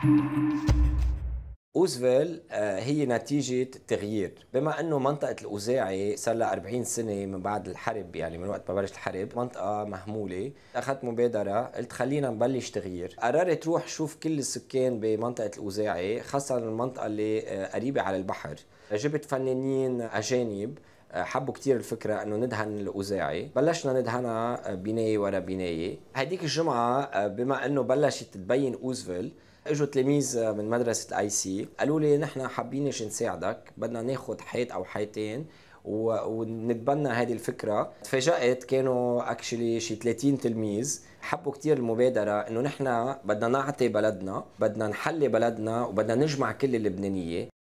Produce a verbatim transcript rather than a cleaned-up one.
أوزفيل هي نتيجة تغيير، بما أنه منطقة الأوزاعي صار لها أربعين سنة من بعد الحرب، يعني من وقت ما بلش الحرب، منطقة مهمولة. أخذت مبادرة، قلت خلينا نبلش تغيير. قررت روح شوف كل السكان بمنطقة الأوزاعي، خاصة المنطقة اللي قريبة على البحر. جبت فنانين أجانب حبوا كتير الفكرة انه ندهن الأوزاعي، بلشنا ندهنها بناية ورا بناية. هديك الجمعة بما انه بلشت تبين أوزفيل، اجوا تلاميذ من مدرسة الاي سي قالوا لي نحن حابين نساعدك، بدنا ناخذ حيط او حيطين ونتبنى هذه الفكرة. تفاجأت كانوا اكشلي شي ثلاثين تلميذ حبوا كتير المبادرة، انه نحن بدنا نعطي بلدنا، بدنا نحلي بلدنا، وبدنا نجمع كل اللبنانية.